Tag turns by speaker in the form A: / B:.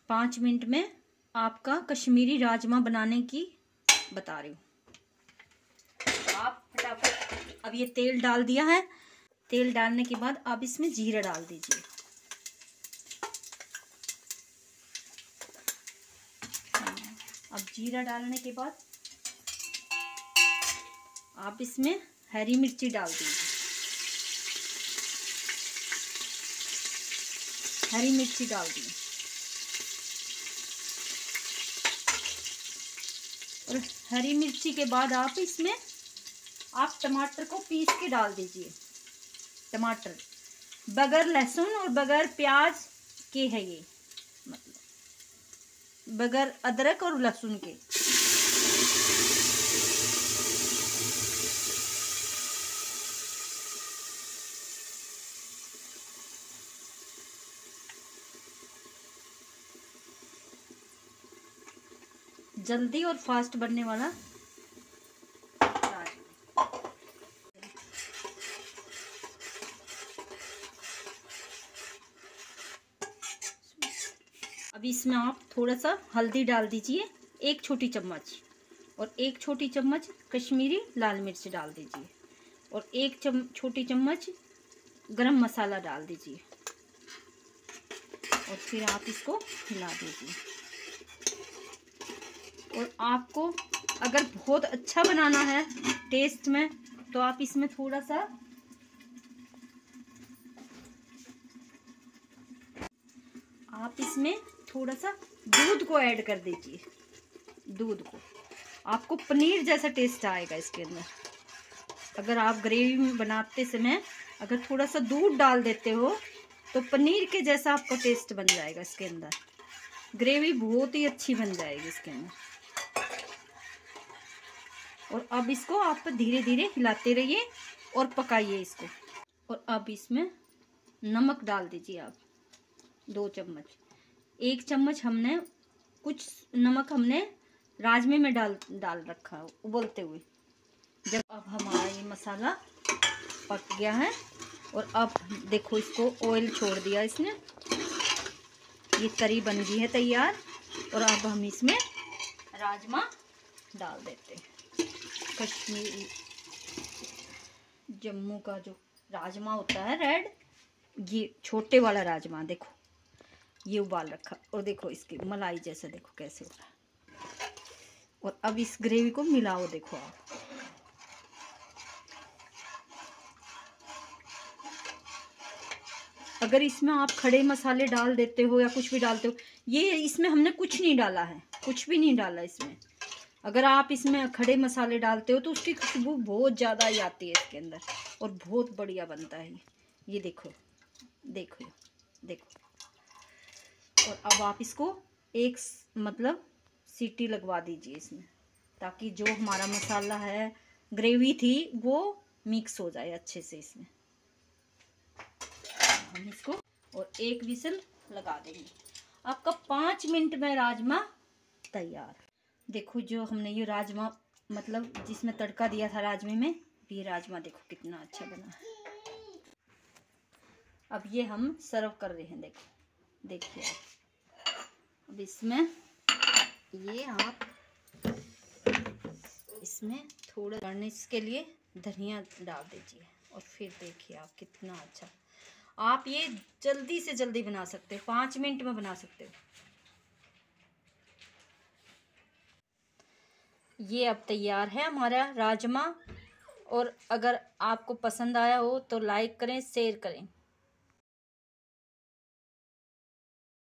A: 5 minute में आपका कश्मीरी राजमा बनाने की बता रही हूँ। आप फटाफट, अब ये तेल डाल दिया है। तेल डालने के बाद आप इसमें जीरा डाल दीजिए। अब जीरा डालने के बाद आप इसमें हरी मिर्ची डाल दीजिए। हरी मिर्ची डाल दी और हरी मिर्ची के बाद आप इसमें टमाटर को पीस के डाल दीजिए। टमाटर बगैर लहसुन और बगैर प्याज के है ये, मतलब बगैर अदरक और लहसुन के। जल्दी और फास्ट बनने वाला अभी इसमें आप थोड़ा सा हल्दी डाल दीजिए, 1 छोटी चम्मच, और 1 छोटी चम्मच कश्मीरी लाल मिर्च डाल दीजिए, और 1 छोटी चम्मच गरम मसाला डाल दीजिए, और फिर आप इसको हिला दीजिए। और आपको अगर बहुत अच्छा बनाना है टेस्ट में, तो आप इसमें थोड़ा सा दूध को ऐड कर दीजिए। दूध को आपको पनीर जैसा टेस्ट आएगा इसके अंदर। अगर आप ग्रेवी में बनाते समय अगर थोड़ा सा दूध डाल देते हो तो पनीर के जैसा आपका टेस्ट बन जाएगा इसके अंदर। ग्रेवी बहुत ही अच्छी बन जाएगी इसके अंदर। और अब इसको आप धीरे धीरे हिलाते रहिए और पकाइए इसको। और अब इसमें नमक डाल दीजिए आप 2 चम्मच। 1 चम्मच हमने कुछ नमक हमने राजमे में डाल रखा है उबलते हुए। जब अब हमारा ये मसाला पक गया है और अब देखो इसको ऑयल छोड़ दिया इसने, ये तरी बन गई है तैयार। और अब हम इसमें राजमा डाल देते हैं। कश्मीरी जम्मू का जो राजमा होता है रेड, ये छोटे वाला राजमा देखो ये उबाल रखा, और देखो इसकी मलाई जैसा देखो कैसे हो रहा है। और अब इस ग्रेवी को मिलाओ देखो आप। अगर इसमें आप खड़े मसाले डाल देते हो या कुछ भी डालते हो, ये इसमें हमने कुछ नहीं डाला है, कुछ भी नहीं डाला इसमें। अगर आप इसमें खड़े मसाले डालते हो तो उसकी खुशबू बहुत ज़्यादा ही आती है इसके अंदर और बहुत बढ़िया बनता है ये देखो देखो देखो। और अब आप इसको एक मतलब सीटी लगवा दीजिए इसमें, ताकि जो हमारा मसाला है ग्रेवी थी वो मिक्स हो जाए अच्छे से इसमें। हम इसको और 1 विसल लगा देंगे। आपका 5 मिनट में राजमा तैयार। देखो जो हमने ये राजमा मतलब जिसमें तड़का दिया था राजमे में, ये राजमा देखो कितना अच्छा बना है। अब ये हम सर्व कर रहे हैं। देखो देखिए अब इसमें ये आप इसमें थोड़ा गार्निश के लिए धनिया डाल दीजिए। और फिर देखिए आप कितना अच्छा, आप ये जल्दी से जल्दी बना सकते हो, 5 मिनट में बना सकते हो। ये अब तैयार है हमारा राजमा। और अगर आपको पसंद आया हो तो लाइक करें, शेयर करें।